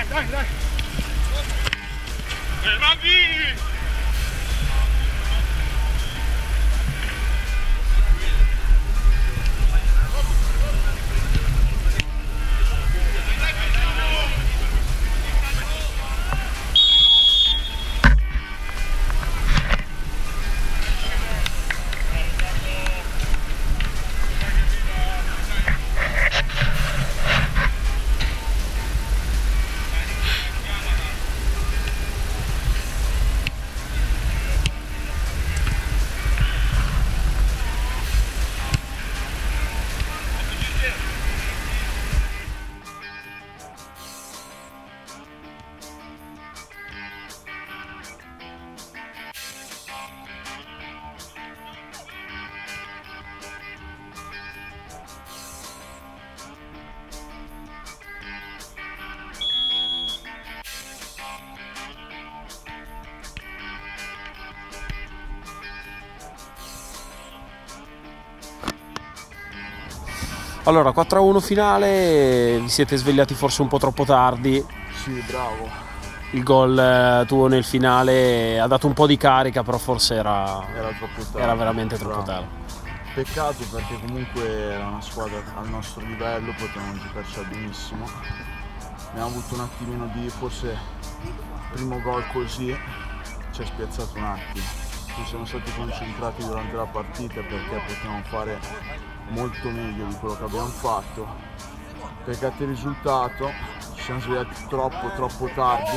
Allora, 4-1 finale, vi siete svegliati forse un po' troppo tardi. Sì, bravo. Il gol tuo nel finale ha dato un po' di carica, però forse era troppo tardi. Era veramente troppo Bravo. tardi. Peccato, perché comunque era una squadra al nostro livello, potevamo giocarci benissimo. Abbiamo avuto un attimino di, forse il primo gol così ci ha spiazzato un attimo. Ci siamo stati concentrati durante la partita perché potevamo fare molto meglio di quello che abbiamo fatto. Peccato il risultato, ci siamo svegliati troppo tardi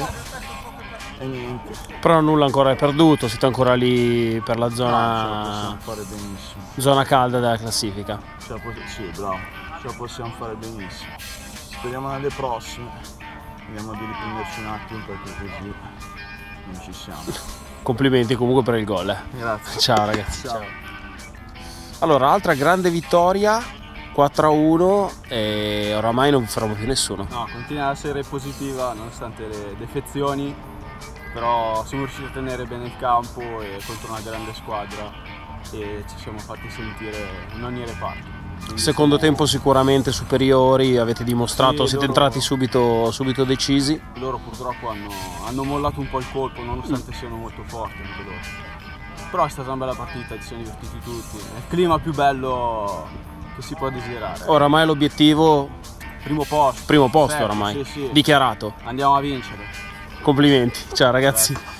e niente. Però nulla ancora è perduto, siete ancora lì per la Ce la zona, possiamo fare benissimo. zona calda della classifica. Sì, bravo, ce la possiamo fare benissimo. Speriamo nelle prossime, vediamo di riprenderci un attimo perché così non ci siamo. Complimenti comunque per il gol. Grazie. Ciao ragazzi. Ciao. Allora, altra grande vittoria, 4-1 e oramai non vi faremo più nessuno. No, continua a essere positiva nonostante le defezioni, però siamo riusciti a tenere bene il campo e contro una grande squadra e ci siamo fatti sentire in ogni reparto. Quindi Secondo siamo- tempo sicuramente superiori, avete dimostrato, Sì, siete loro- entrati subito decisi. Loro purtroppo hanno mollato un po' il colpo nonostante siano molto forti anche loro. Però è stata una bella partita, ci siamo divertiti tutti. È il clima più bello che si può desiderare. Oramai l'obiettivo, Primo posto. primo posto Certo, oramai, sì, sì. dichiarato. Andiamo a vincere. Complimenti, ciao ragazzi.